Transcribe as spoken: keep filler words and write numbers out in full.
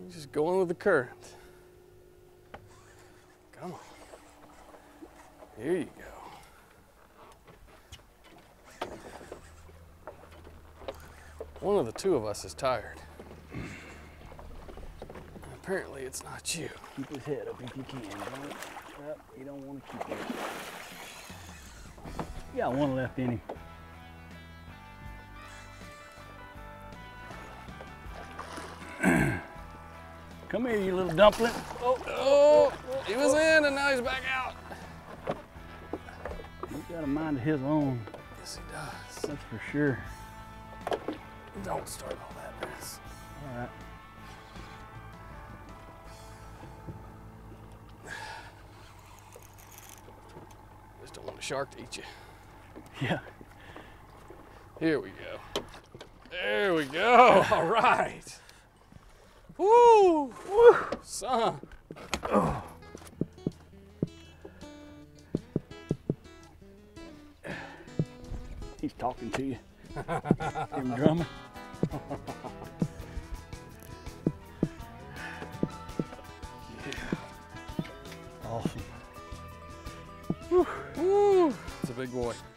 He's just going with the current. Come on. Here you go. One of the two of us is tired. Apparently it's not you. Keep his head up if you can. Don't, uh, you don't want to keep it. You got one left in him. Come here, you little dumpling. Oh, oh, oh, he was in and now he's back out. He's got a mind of his own. Yes, he does. That's for sure. Don't start all that mess. All right. Just don't want a shark to eat you. Yeah. Here we go. There we go. All right. Woo! Woo! Son. Oh. He's talking to you. Him drumming. Yeah. Awesome. Woo! Woo! It's a big boy.